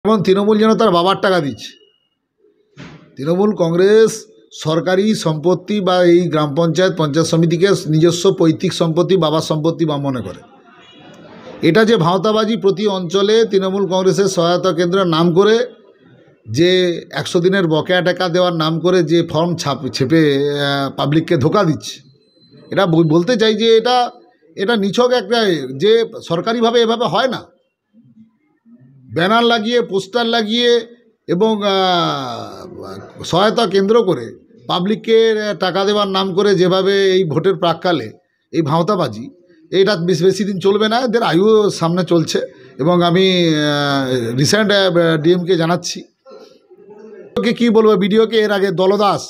এবং তৃণমূল যেন তার বাবার টাকা দিচ্ছে। তৃণমূল কংগ্রেস সরকারি সম্পত্তি বা এই গ্রাম পঞ্চায়েত পঞ্চায়েত সমিতিকে নিজস্ব পৈতৃক সম্পত্তি বাবার সম্পত্তি বা মনে করে। এটা যে ভাঁওতাবাজি প্রতি অঞ্চলে তৃণমূল কংগ্রেসের সহায়তা কেন্দ্রের নাম করে যে 100 দিনের বকেয়া টাকা দেওয়ার নাম করে যে ফর্ম ছেপে পাবলিককে ধোকা দিচ্ছে, এটা বলতে চাই যে এটা নিছক একটা যে সরকারিভাবে এভাবে হয় না। ব্যানার লাগিয়ে পোস্টার লাগিয়ে এবং সহায়তা কেন্দ্র করে পাবলিককে টাকা দেওয়ার নাম করে যেভাবে এই ভোটের প্রাককালে এই ভাঁওতাবাজি, এটা বেশি দিন চলবে না। এদের আয়ু সামনে চলছে এবং আমি রিসেন্ট ডিএমকে জানাচ্ছি, ওকে কী বলবো, বিডিওকে এর আগে দলদাস,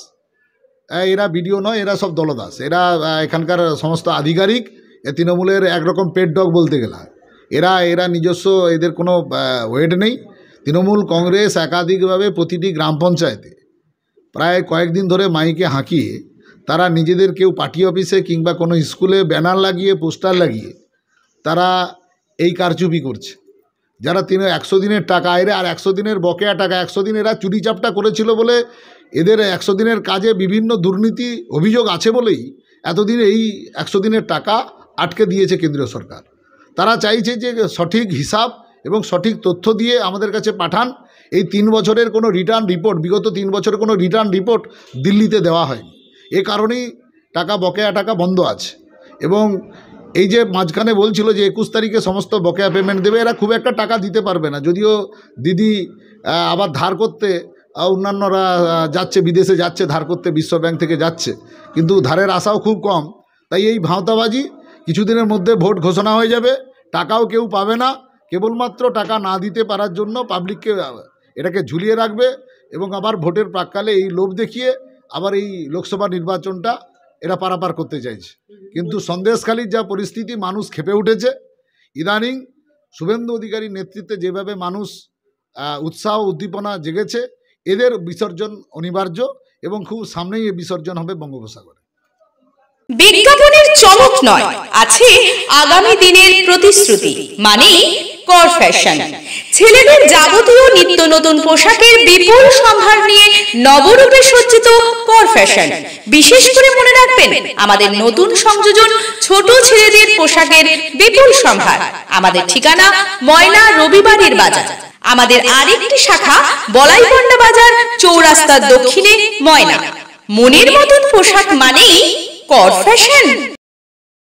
এরা বিডিও নয়, এরা সব দলদাস। এরা এখানকার সমস্ত আধিকারিক তৃণমূলের একরকম পেট ডগ বলতে গেলে। এরা নিজস্ব, এদের কোনো ওয়েট নেই। তৃণমূল কংগ্রেস একাধিকভাবে প্রতিটি গ্রাম পঞ্চায়েতে প্রায় কয়েকদিন ধরে মাইকে হাঁকিয়ে তারা নিজেদের কেউ পার্টি অফিসে কিংবা কোনো স্কুলে ব্যানার লাগিয়ে পোস্টার লাগিয়ে তারা এই কারচুপি করছে। যারা 100 দিনের টাকা এরা আর 100 দিনের বকেয়া টাকা 100 দিন এরা চুরিচাপটা করেছিল বলে এদের 100 দিনের কাজে বিভিন্ন দুর্নীতি অভিযোগ আছে বলেই এতদিন এই 100 দিনের টাকা আটকে দিয়েছে কেন্দ্রীয় সরকার। তারা চাইছে যে সঠিক হিসাব এবং সঠিক তথ্য দিয়ে আমাদের কাছে পাঠান। এই 3 বছরের কোনো রিটার্ন রিপোর্ট, বিগত 3 বছরের কোনো রিটার্ন রিপোর্ট দিল্লিতে দেওয়া হয়নি। এ কারণেই বকেয়া টাকা বন্ধ আছে। এবং এই যে মাঝখানে বলছিল যে 21 তারিখে সমস্ত বকেয়া পেমেন্ট দেবে, এরা খুব একটা টাকা দিতে পারবে না। যদিও দিদি আবার ধার করতে অন্যান্যরা যাচ্ছে, বিদেশে যাচ্ছে ধার করতে, বিশ্ব ব্যাংক থেকে যাচ্ছে, কিন্তু ধারের আশাও খুব কম। তাই এই ভাঁওতাবাজি কিছুদিনের মধ্যে ভোট ঘোষণা হয়ে যাবে, টাকাও কেউ পাবে না। কেবলমাত্র টাকা না দিতে পারার জন্য পাবলিককে এটাকে ঝুলিয়ে রাখবে এবং আবার ভোটের প্রাককালে এই লোভ দেখিয়ে আবার এই লোকসভা নির্বাচনটা এরা পারাপার করতে চাইছে। কিন্তু সন্দেশখালির যা পরিস্থিতি, মানুষ ক্ষেপে উঠেছে। ইদানিং শুভেন্দু অধিকারীর নেতৃত্বে যেভাবে মানুষ উৎসাহ উদ্দীপনা জেগেছে, এদের বিসর্জন অনিবার্য এবং খুব সামনেই এই বিসর্জন হবে বঙ্গোপসাগরে। বিজ্ঞাপনের চমক নয়, আছে আগামী দিনের প্রতিশ্রুতি, মানে কর ফ্যাশন। ছেলেদের যাবতীয় নিত্য নতুন পোশাকের বিপুল সম্ভার নিয়ে নবরূপে সজ্জিত কর ফ্যাশন। বিশেষ করে মনে রাখবেন, আমাদের নতুন সংযোজন ছোট ছেলেদের পোশাকের বিপুল সম্ভার। আমাদের ঠিকানা ময়না রবিবারের বাজার। আমাদের আরেকটি শাখা বলাইপন্ডা বাজার, চৌরাস্তার দক্ষিণে ময়না। মনের মতন পোশাক মানেই কর ফ্যাশন।